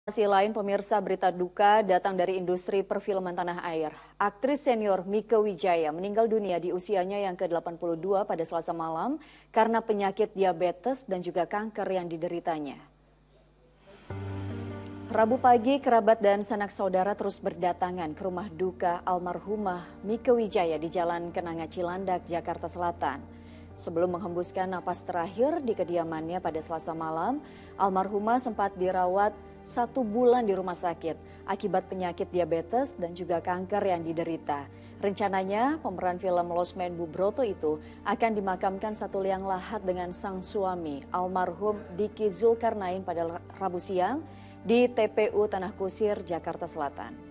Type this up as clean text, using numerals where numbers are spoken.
Masih lain pemirsa, berita duka datang dari industri perfilman tanah air. Aktris senior Mieke Wijaya meninggal dunia di usianya yang ke-82 pada Selasa malam karena penyakit diabetes dan juga kanker yang dideritanya. Rabu pagi, kerabat dan sanak saudara terus berdatangan ke rumah duka almarhumah Mieke Wijaya di Jalan Kenanga Cilandak, Jakarta Selatan. Sebelum menghembuskan napas terakhir di kediamannya pada Selasa malam, almarhumah sempat dirawat 1 bulan di rumah sakit akibat penyakit diabetes dan juga kanker yang diderita. Rencananya pemeran film Losmen Bubroto itu akan dimakamkan satu liang lahat dengan sang suami almarhum Diki Zulkarnain pada Rabu siang di TPU Tanah Kusir, Jakarta Selatan.